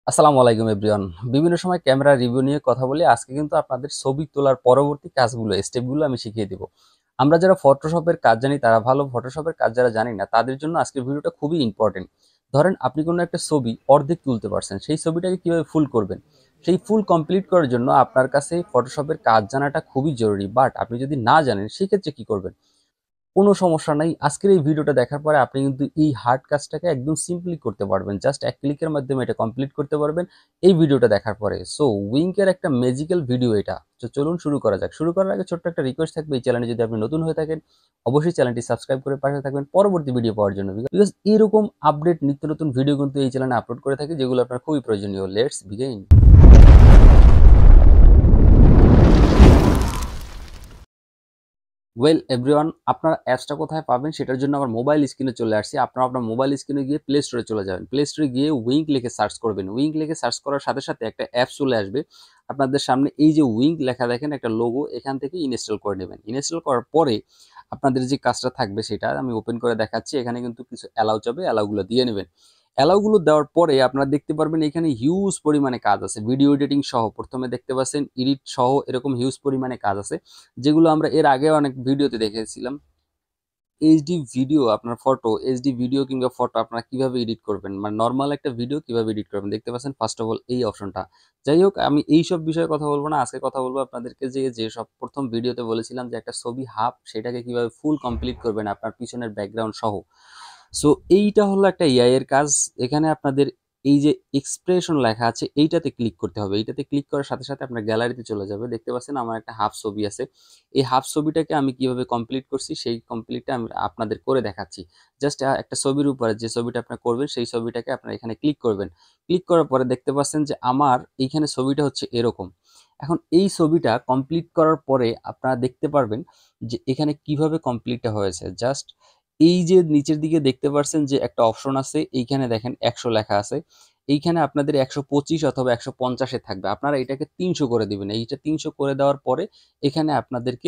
আসসালামু আলাইকুম এভরিওয়ান। বিভিন্ন সময় ক্যামেরা রিভিউ নিয়ে কথা বলি। আজকে কিন্তু আপনাদের ছবি তোলার পরবর্তী কাজগুলো, স্টেপগুলো আমি শিখিয়ে দিব। আমরা যারা ফটোশপের কাজ জানি তারা ভালো, ফটোশপের কাজ যারা জানি না তাদের জন্য আজকের ভিডিওটা খুবই ইম্পর্টেন্ট। ধরেন আপনি কোনো একটা ছবি অর্ধেক তুলতে পারছেন, সেই ছবিটাকে কিভাবে ফুল করবেন, সেই ফুল কমপ্লিট করার জন্য আপনার কাছে ফটোশপের কাজ জানাটা খুবই জরুরি। বাট আপনি যদি না জানেন সেক্ষেত্রে কি করবেন? কোনো সমস্যা নাই। আজকের এই ভিডিওটা দেখার পরে আপনি কিন্তু এই হার্ড কাজটাকে একদম সিম্পলি করতে পারবেন। জাস্ট এক ক্লিকের মাধ্যমে এটা কমপ্লিট করতে পারবেন এই ভিডিওটা দেখার পরে। সো উইঙ্কের একটা ম্যাজিক্যাল ভিডিও এটা। তো চলুন শুরু করা যাক। শুরু করার আগে ছোট্ট একটা রিকোয়েস্ট থাকবে, এই চ্যানেলে যদি আপনি নতুন হয়ে থাকেন অবশ্যই চ্যানেলটি সাবস্ক্রাইব করে পাশে থাকবেন পরবর্তী ভিডিও পাওয়ার জন্য। বিকজ এরকম আপডেট নিত্য নতুন ভিডিও কিন্তু এই চ্যানেলে আপলোড করে থাকি যেগুলো আপনার খুবই প্রয়োজনীয়। Let's begin. ওয়েল এভরিওয়ান, আপনারা অ্যাপসটা কোথায় পাবেন সেটার জন্য আমার মোবাইল স্ক্রিনে চলে আসছি। আপনারা আপনার মোবাইল স্ক্রিনে গিয়ে প্লে স্টোরে চলে যাবেন। প্লে স্টোরে গিয়ে উইঙ্ক লিখে সার্চ করবেন। উইঙ্ক লিখে সার্চ করার সাথে সাথে একটা অ্যাপস চলে আসবে আপনাদের সামনে। এই যে উইঙ্ক লেখা দেখেন একটা লোগো, এখান থেকে ইনস্টল করে নেবেন। ইনস্টল করার পরে আপনাদের যে কাজটা থাকবে সেটা আমি ওপেন করে দেখাচ্ছি। এখানে কিন্তু কিছু অ্যালাউ চাবে, অ্যালাউগুলো দিয়ে নেবেন। অ্যালাউগুলো দেওয়ার পরে আপনারা দেখতে পারবেন এখানে হিউজ পরিমাণে কাজ আছে, ভিডিও এডিটিং সহ। প্রথমে দেখতে পাচ্ছেন এডিট সহ এরকম হিউজ পরিমাণে কাজ আছে যেগুলো আমরা এর আগে অনেক ভিডিওতে দেখেছিলাম। এইচডি ভিডিও, আপনার ফটো, এইচডি ভিডিও কিংবা ফটো আপনারা কিভাবে এডিট করবেন, মানে নর্মাল একটা ভিডিও কিভাবে এডিট করবেন দেখতে পাচ্ছেন ফার্স্ট অফ অল এই অপশনটা। যাই হোক, আমি এই সব বিষয়ে কথা বলবো না, আজকে কথা বলবো আপনাদেরকে যে সব প্রথম ভিডিওতে বলেছিলাম যে একটা ছবি হাফ সেটাকে কিভাবে ফুল কমপ্লিট করবেন আপনার পিছনের ব্যাকগ্রাউন্ড সহ। সো এইটা হলো একটা এআই এর কাজ। এখানে আপনাদের এই যে এক্সপ্রেশন লেখা আছে এইটাতে ক্লিক করতে হবে। এইটাতে ক্লিক করার সাথে সাথে আপনার গ্যালারিতে চলে যাবে। দেখতে পাচ্ছেন আমার একটা হাফ ছবি আছে। এই হাফ ছবিটাকে আমি কিভাবে কমপ্লিট করছি সেই কমপ্লিটটা আমি আপনাদের করে দেখাচ্ছি। জাস্ট একটা ছবির উপরে যে ছবিটা আপনি করবেন সেই ছবিটাকে আপনারা এখানে ক্লিক করবেন। ক্লিক করার পরে দেখতে পাচ্ছেন যে আমার এইখানে ছবিটা হচ্ছে এরকম। এখন এই ছবিটা কমপ্লিট করার পরে আপনারা দেখতে পারবেন যে এখানে কিভাবে কমপ্লিটটা হয়েছে। জাস্ট এই যে নিচের দিকে দেখতে পাচ্ছেন যে একটা অপশন আছে, এইখানে দেখেন 100 লেখা আছে। এইখানে আপনাদের 125 অথবা 150 এ থাকবে। আপনারা এটাকে 300 করে দিবেন। এইটা 300 করে দেওয়ার পরে এখানে আপনাদেরকে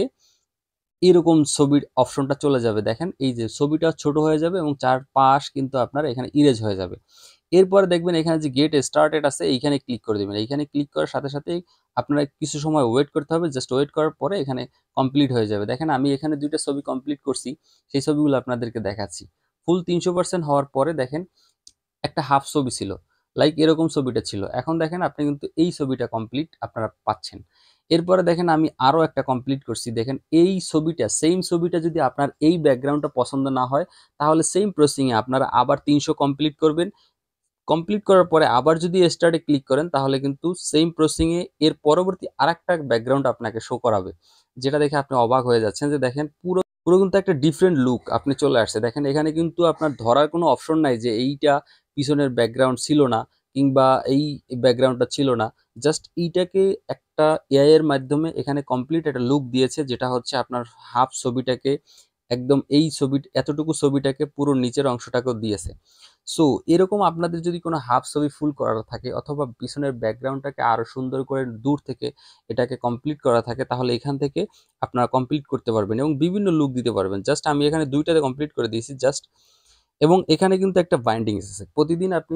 এরকম ছবির অপশনটা চলে যাবে। দেখেন এই যে ছবিটা ছোট হয়ে যাবে এবং চারপাশ কিন্তু আপনার এখানে ইরেজ হয়ে যাবে। এরপরে দেখবেন এখানে যে গেট স্টার্টেড আছে এইখানে ক্লিক করে দিবেন। এইখানে ক্লিক করার সাথে সাথেই আপনারা কিছু সময় ওয়েট করতে হবে। জাস্ট ওয়েট করার পরে এখানে কমপ্লিট হয়ে যাবে। দেখেন আমি এখানে 2টা ছবি কমপ্লিট করছি, সেই ছবিগুলো আপনাদেরকে দেখাচ্ছি। ফুল 300% হওয়ার পরে দেখেন একটা হাফ ছবি ছিল, লাইক এরকম ছবিটা ছিল। এখন দেখেন আপনি কিন্তু এই ছবিটা কমপ্লিট আপনারা পাচ্ছেন। এরপরে দেখেন আমি আরো একটা কমপ্লিট করছি। দেখেন এই ছবিটা, সেম ছবিটা যদি আপনার এই ব্যাকগ্রাউন্ডটা পছন্দ না হয় তাহলে সেম প্রসেসিং এ আপনারা আবার 300 কমপ্লিট করবেন। কমপ্লিট করার পরে আবার যদি স্টার্টে ক্লিক করেন তাহলে কিন্তু সেম প্রসেসিং এ এর পরবর্তী আরেকটা ব্যাকগ্রাউন্ড আপনাকে শো করাবে, যেটা দেখে আপনি অবাক হয়ে যাচ্ছেন যে দেখেন পুরো পুরো কিন্তু একটা ডিফারেন্ট লুক আপনি চলে আসছে। দেখেন এখানে কিন্তু আপনার ধরার কোনো অপশন নাই যে এইটা পিছনের ব্যাকগ্রাউন্ড ছিল না কিংবা এই ব্যাকগ্রাউন্ডটা ছিল না। জাস্ট এইটাকে একটা এআই এর মাধ্যমে এখানে কমপ্লিট একটা লুক দিয়েছে, যেটা হচ্ছে আপনার হাফ ছবিটাকে একদম এই ছবি এতটুকু ছবিটাকে পুরো নিচের অংশটাকেও দিয়েছে। সো এরকম আপনাদের যদি কোনো হাফ ছবি ফুল করা থাকে অথবা পিছনের ব্যাকগ্রাউন্ডটাকে আরো সুন্দর করে দূর থেকে এটাকে কমপ্লিট করা থাকে তাহলে এখান থেকে আপনারা কমপ্লিট করতে পারবেন এবং বিভিন্ন লুক দিতে পারবেন। জাস্ট আমি এখানে 2টাতে কমপ্লিট করে দিয়েছি জাস্ট। এবং এখানে কিন্তু একটা বাইন্ডিংস আছে। প্রতিদিন আপনি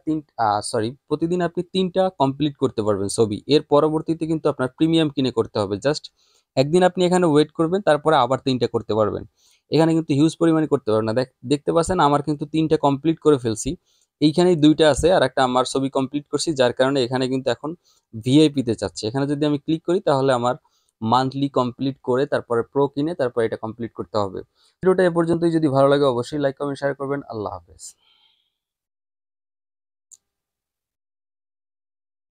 3টা কমপ্লিট করতে পারবেন ছবি। এর পরবর্তীতে কিন্তু আপনার প্রিমিয়াম কিনে করতে হবে। জাস্ট একদিন আপনি এখানে ওয়েট করবেন, তারপরে আবার 3টা করতে পারবেন। এখানে কিন্তু হিউজ পরিমাণে করতে পারবেন না। দেখতে পাচ্ছেন আমার কিন্তু 3টা কমপ্লিট করে ফেলছি। এইখানেই 2টা আছে আর একটা আমার ছবি কমপ্লিট করছি, যার কারণে এখানে কিন্তু এখন ভিআইপি তে চাচ্ছে। এখানে যদি আমি ক্লিক করি তাহলে আমার মান্থলি কমপ্লিট করে তারপরে প্রো কিনে তারপর এটা কমপ্লিট করতে হবে। ভিডিওটা এ পর্যন্তই। যদি ভালো লাগে অবশ্যই লাইক কমেন্ট শেয়ার করবেন। আল্লাহ হাফেজ।